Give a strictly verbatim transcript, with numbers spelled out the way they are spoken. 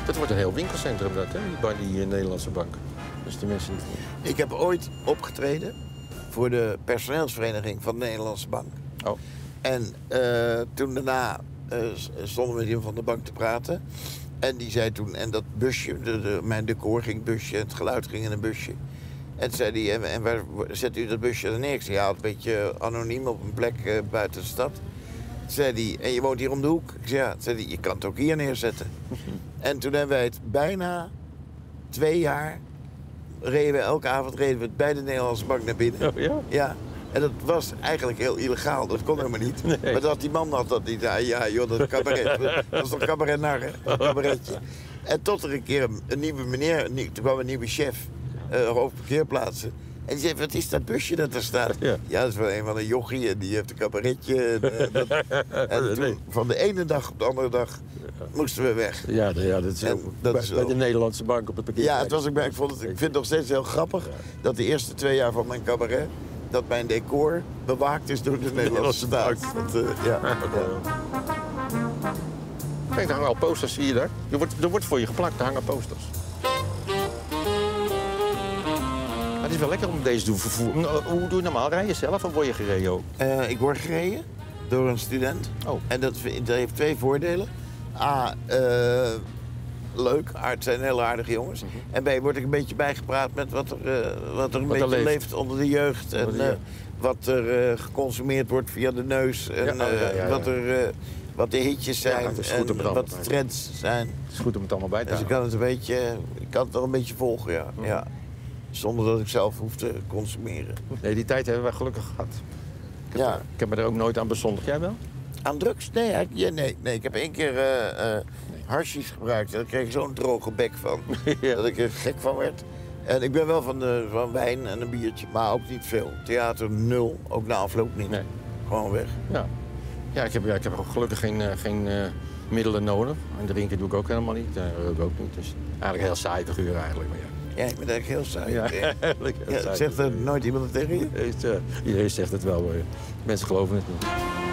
Dat wordt een heel winkelcentrum, dat, hè? Die, bij die uh, Nederlandse bank. Dus die mensen... Ik heb ooit opgetreden voor de personeelsvereniging van de Nederlandse bank. Oh. En uh, toen daarna uh, stonden we met iemand van de bank te praten. En die zei toen, en dat busje, de, de, mijn decor ging busje, het geluid ging in een busje. En toen zei hij, en, en waar zet u dat busje er neer? Ik zei, ja, een beetje anoniem op een plek uh, buiten de stad. Toen zei hij, en je woont hier om de hoek? Ik zei, ja. Toen zei hij, je kan het ook hier neerzetten. En toen hebben wij het bijna twee jaar, reden we elke avond reden we het bij de Nederlandse bank naar binnen. Oh, ja? Ja. En dat was eigenlijk heel illegaal, dat kon helemaal niet. Nee. Maar dat die man had dat niet. Ja, ja joh, dat cabaret. Dat is toch cabaret naar, hè? Dat cabaretje. En tot er een keer een, een nieuwe meneer, een nieuw, toen kwam een nieuwe chef, uh, hoofdparkeerplaatsen. En die zei, wat is dat busje dat er staat? Ja, ja dat is wel een van de jochie en die heeft een cabaretje. En, uh, dat, en toen, nee. van de ene dag op de andere dag moesten we weg. Ja, ja dat is, En ook, dat bij, is bij wel- de Nederlandse bank op het parkeer. Ja, het was ook, bij- ik, vond het, ik vind het nog steeds heel grappig dat de eerste twee jaar van mijn cabaret, dat mijn decor bewaakt is door de Nederlandse staat. Dat, uh, ja. Ja. Kijk, er hangen al posters, zie je daar? Er wordt, er wordt voor je geplakt, er hangen posters. Maar het is wel lekker om deze te doen vervoeren. Nou, hoe doe je normaal? Rij je zelf of word je gereden ook? Uh, ik word gereden door een student. Oh. En dat, dat heeft twee voordelen. A, uh, leuk, het zijn hele aardige jongens. Mm-hmm. En B, word ik een beetje bijgepraat met wat er, uh, wat er een Wat er beetje leeft. leeft onder de jeugd. Onder En de uh, jeugd. wat er uh, geconsumeerd wordt via de neus. En Ja, oh, ja, ja, uh, ja. wat, er, uh, wat de hitjes Ja, zijn het is goed om het en allemaal wat de bij- trends zijn. Het is goed om het allemaal bij te Dus ik houden. kan het een beetje, ik kan het nog een beetje volgen, ja. Mm. ja. Zonder dat ik zelf hoef te consumeren. Nee, die tijd hebben wij gelukkig gehad. Ik heb, Ja. er, ik heb me er ook nooit aan bezondigd. Jij wel? Aan drugs? Nee, ik- ja, nee, nee. Ik heb één keer uh, uh, hashish gebruikt. Daar kreeg ik zo'n droge bek van. Ja. Dat ik er gek van werd. En ik ben wel van, de, van wijn en een biertje, maar ook niet veel. Theater nul, ook na afloop niet. Nee. Gewoon weg. Ja. Ja, ik heb, ja, ik heb ook gelukkig geen, uh, geen uh, middelen nodig. En drinken doe ik ook helemaal niet. Uh, rook ook niet. Dus eigenlijk een heel saai figuur eigenlijk. Maar ja. Ja, ik ben eigenlijk heel saai. Ja, Ja. eigenlijk heel Ja, saai. zegt er nooit iemand het tegen je? Iedereen, uh, iedereen zegt het wel, maar mensen geloven het niet.